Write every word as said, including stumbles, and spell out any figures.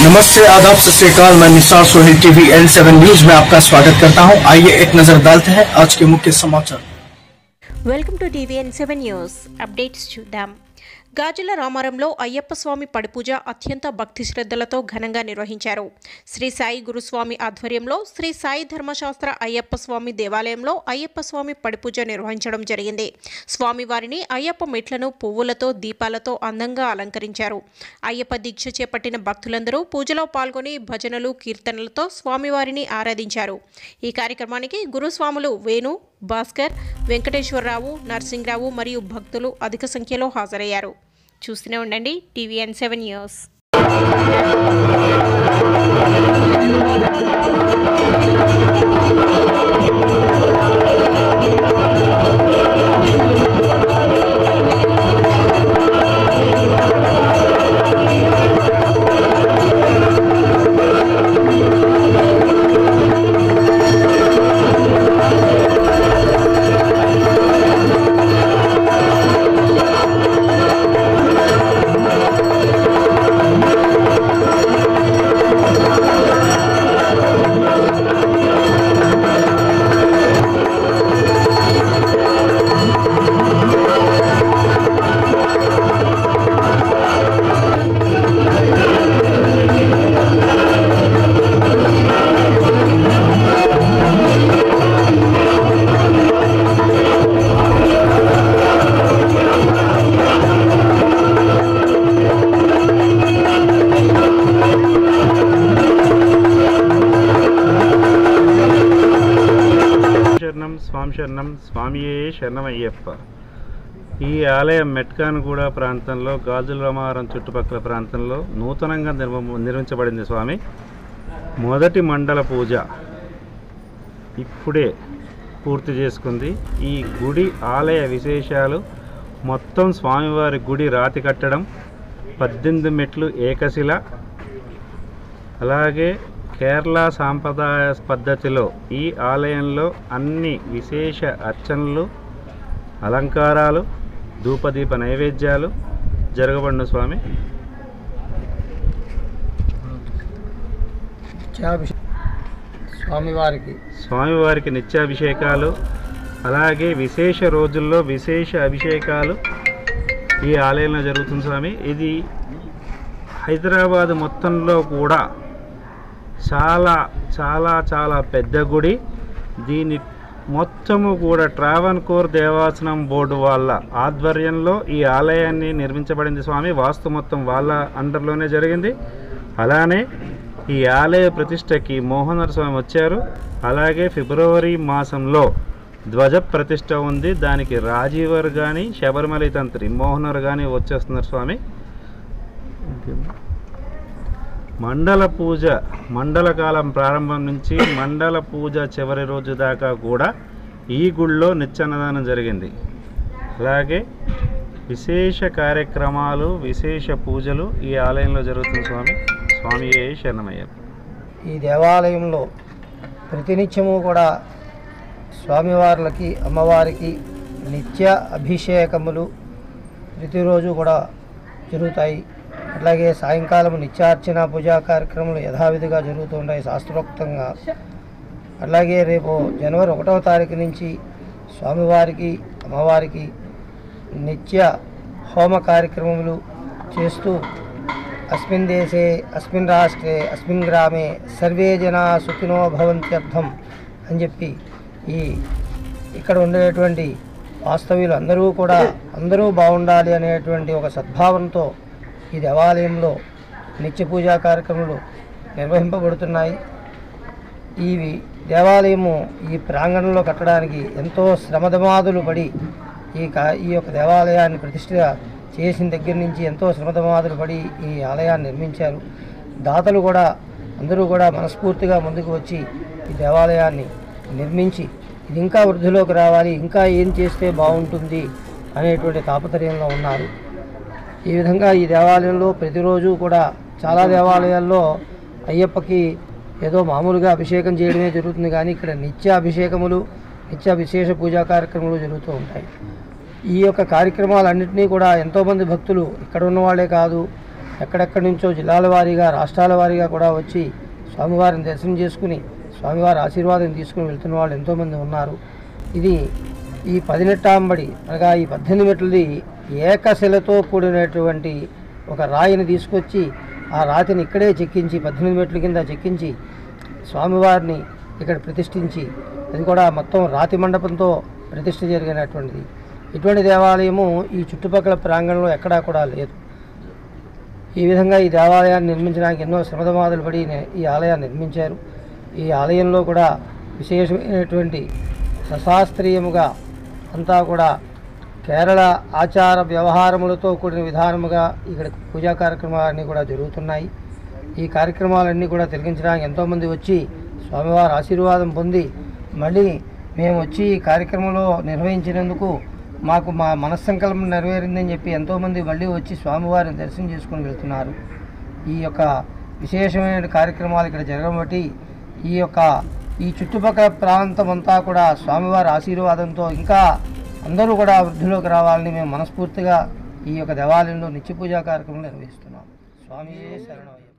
नमस्ते, आदाब, सत श्री अकाल। मैं Nisar Sohail TV N seven news में आपका स्वागत करता हूं। आइए एक नजर डालते हैं आज के मुख्य समाचार। Welcome to TV N seven news updates చూద్దాం। గాజులరామారంలో అయ్యప్ప స్వామి పడిపూజ అత్యంత భక్తి శ్రద్ధలతో ఘనంగా నిర్వహించారు। శ్రీ సాయి గురుస్వామి ఆధ్వర్యంలో శ్రీ సాయి ధర్మశాస్త్ర అయ్యప్ప స్వామి దేవాలయంలో అయ్యప్ప స్వామి పడిపూజ నిర్వహించడం జరిగింది। స్వామివారిని అయ్యప్ప మెట్లను పువ్వులతో దీపాలతో అందంగా అలంకరించారు। అయ్యప్ప దీక్ష చేపట్టిన భక్తులందరూ పూజలో పాల్గొని భజనలు కీర్తనలతో స్వామివారిని ఆరాధించారు। ఈ కార్యక్రమానికి గురుస్వాములు వేణు, భాస్కర్, వెంకటేశ్వరరావు, నర్సింగ్రావు మరియు భక్తులు అధిక సంఖ్యలో హాజరయ్యారు। చూస్తూనే ఉండండి టీవీ ఎన్ సెవెన్ న్యూస్। స్వామి శరణం స్వామియే శరణం అయ్యప్ప। ఈ ఆలయం మెట్కాన్గూడ ప్రాంతంలో గాజులరామారం చుట్టుపక్కల ప్రాంతంలో నూతనంగా నిర్మ నిర్మించబడింది స్వామి। మొదటి మండల పూజ ఇప్పుడే పూర్తి చేసుకుంది। ఈ గుడి ఆలయ విశేషాలు మొత్తం స్వామివారి గుడి రాతి కట్టడం, పద్దెనిమిది మెట్లు ఏకశిల, అలాగే కేరళ సాంప్రదాయ పద్ధతిలో ఈ ఆలయంలో అన్ని విశేష అర్చనలు, అలంకారాలు, ధూపదీప నైవేద్యాలు జరగబడును స్వామి। స్వామివారికి స్వామివారికి నిత్యాభిషేకాలు, అలాగే విశేష రోజుల్లో విశేష అభిషేకాలు ఈ ఆలయంలో జరుగుతుంది స్వామి। ఇది హైదరాబాద్ మొత్తంలో కూడా చాలా చాలా చాలా పెద్ద గుడి। దీని మొత్తము కూడా ట్రావెన్కోర్ దేవాసనం బోర్డు వాళ్ళ ఆధ్వర్యంలో ఈ ఆలయాన్ని నిర్మించబడింది స్వామి। వాస్తు మొత్తం వాళ్ళ అండర్లోనే జరిగింది। అలానే ఈ ఆలయ ప్రతిష్టకి మోహనర్ స్వామి వచ్చారు। అలాగే ఫిబ్రవరి మాసంలో ధ్వజ ప్రతిష్ట ఉంది। దానికి రాజీవర్ కానీ శబరిమల తంత్రి మోహనర్ కానీ వచ్చేస్తున్నారు స్వామి। మండల పూజ మండల కాలం ప్రారంభం నుంచి మండల పూజ చివరి రోజు దాకా కూడా ఈ గుళ్ళో నిత్యాన్నదానం జరిగింది। అలాగే విశేష కార్యక్రమాలు, విశేష పూజలు ఈ ఆలయంలో జరుగుతుంది స్వామి। స్వామియే శరణమయ్యప్ప। ఈ దేవాలయంలో ప్రతినిత్యము కూడా స్వామివార్లకి అమ్మవారికి నిత్య అభిషేకములు ప్రతిరోజు కూడా జరుగుతాయి। అట్లాగే సాయంకాలం నిత్యార్చన పూజా కార్యక్రమాలు యథావిధిగా జరుగుతుంటాయి శాస్త్రోక్తంగా। అట్లాగే రేపు జనవరి ఒకటవ తారీఖు నుంచి స్వామివారికి అమ్మవారికి నిత్య హోమ కార్యక్రమములు చేస్తూ అస్మిన్ దేశే అస్మిన్ రాష్ట్రే అస్మిన్ గ్రామే సర్వే జనా సుఖినో భవంత్యర్థం అని చెప్పి ఈ ఇక్కడ ఉండేటువంటి వాస్తవ్యులు అందరూ కూడా అందరూ బాగుండాలి అనేటువంటి ఒక సద్భావంతో ఈ దేవాలయంలో నిత్య పూజా కార్యక్రమాలు నిర్వహింపబడుతున్నాయి। ఈ దేవాలయము ఈ ప్రాంగణంలో కట్టడానికి ఎంతో శ్రమదమాదులు పడి ఈ కా ఈ యొక్క దేవాలయాన్ని ప్రతిష్ఠ చేసిన దగ్గర నుంచి ఎంతో శ్రమదమాదులు పడి ఈ ఆలయాన్ని నిర్మించారు। దాతలు కూడా అందరూ కూడా మనస్ఫూర్తిగా ముందుకు వచ్చి ఈ దేవాలయాన్ని నిర్మించి ఇది ఇంకా వృద్ధిలోకి రావాలి, ఇంకా ఏం చేస్తే బాగుంటుంది అనేటువంటి తాపత్రయంలో ఉన్నారు। ఈ విధంగా ఈ దేవాలయంలో ప్రతిరోజు కూడా చాలా దేవాలయాల్లో అయ్యప్పకి ఏదో మామూలుగా అభిషేకం చేయడమే జరుగుతుంది, కానీ ఇక్కడ నిత్య అభిషేకములు, నిత్య విశేష పూజా కార్యక్రమాలు జరుగుతూ ఉంటాయి। ఈ యొక్క కార్యక్రమాలన్నింటినీ కూడా ఎంతోమంది భక్తులు ఇక్కడ ఉన్న వాళ్ళే కాదు ఎక్కడెక్కడి నుంచో జిల్లాల వారీగా రాష్ట్రాల వారీగా కూడా వచ్చి స్వామివారిని దర్శనం చేసుకుని స్వామివారి ఆశీర్వాదం తీసుకుని వెళ్తున్న వాళ్ళు ఎంతోమంది ఉన్నారు. ఇది ఈ పదినెట్టాంబడి అనగా ఈ పద్దెనిమిది మెట్లది ఏకశిలతో కూడినటువంటి ఒక రాయిని తీసుకొచ్చి ఆ రాతిని ఇక్కడే చెక్కించి పద్దెనిమిది మెట్ల కింద చెక్కించి స్వామివారిని ఇక్కడ ప్రతిష్ఠించి అది కూడా మొత్తం రాతి మండపంతో ప్రతిష్ఠ జరిగినటువంటిది. ఇటువంటి దేవాలయము ఈ చుట్టుపక్కల ప్రాంగణంలో ఎక్కడా కూడా లేదు. ఈ విధంగా ఈ దేవాలయాన్ని నిర్మించడానికి ఎన్నో శ్రమదమాదులు పడి ఈ ఆలయాన్ని నిర్మించారు. ఈ ఆలయంలో కూడా విశేషమైనటువంటి సశాస్త్రీయముగా అంతా కూడా కేరళ ఆచార వ్యవహారములతో కూడిన విధానముగా ఇక్కడ పూజా కార్యక్రమాలన్నీ కూడా జరుగుతున్నాయి. ఈ కార్యక్రమాలన్నీ కూడా తిలకించడానికి ఎంతోమంది వచ్చి స్వామివారి ఆశీర్వాదం పొంది మళ్ళీ మేము వచ్చి ఈ కార్యక్రమంలో నిర్వహించినందుకు మాకు మా మనస్సంకల్పం నెరవేరిందని చెప్పి ఎంతోమంది మళ్ళీ వచ్చి స్వామివారిని దర్శనం చేసుకుని వెళ్తున్నారు. ఈ యొక్క విశేషమైన కార్యక్రమాలు ఇక్కడ జరగడం బట్టి ఈ యొక్క ఈ చుట్టుపక్కల ప్రాంతం అంతా కూడా స్వామివారి ఆశీర్వాదంతో ఇంకా అందరూ కూడా వృద్ధిలోకి రావాలని మేము మనస్ఫూర్తిగా ఈ యొక్క దేవాలయంలో నిత్య పూజా కార్యక్రమం నిర్వహిస్తున్నాం. స్వామియే శరణం.